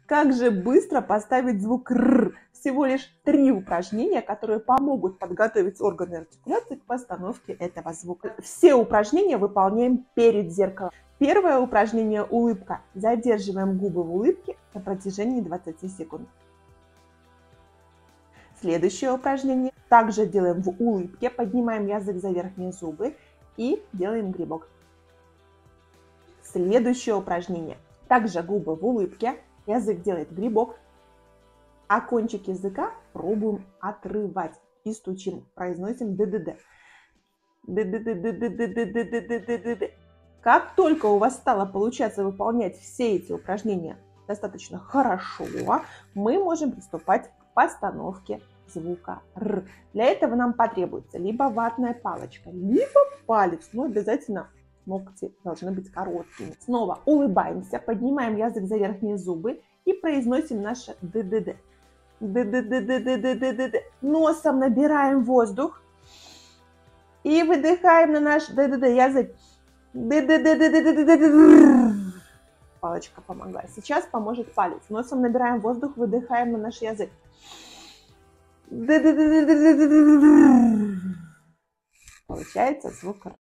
Как же быстро поставить звук «р». Всего лишь 3 упражнения, которые помогут подготовить органы артикуляции к постановке этого звука. Все упражнения выполняем перед зеркалом. Первое упражнение – улыбка. Задерживаем губы в улыбке на протяжении 20 секунд. Следующее упражнение также делаем в улыбке. Поднимаем язык за верхние зубы и делаем грибок. Следующее упражнение. Также губы в улыбке. Язык делает грибок, а кончик языка пробуем отрывать и стучим, произносим д-д-д. Как только у вас стало получаться выполнять все эти упражнения достаточно хорошо, мы можем приступать к постановке звука «р». Для этого нам потребуется либо ватная палочка, либо палец, но обязательно ногти должны быть короткими. Снова улыбаемся, поднимаем язык за верхние зубы и произносим наше д-д-д. Д-д-д-д-д-д-д-д. Носом набираем воздух и выдыхаем на наш д-д-д язык. Д-д-д-д-д-д-д-д. Палочка помогла. Сейчас поможет палец. Носом набираем воздух, выдыхаем на наш язык. Д-д-д-д-д-д-д-д. Получается звук «р».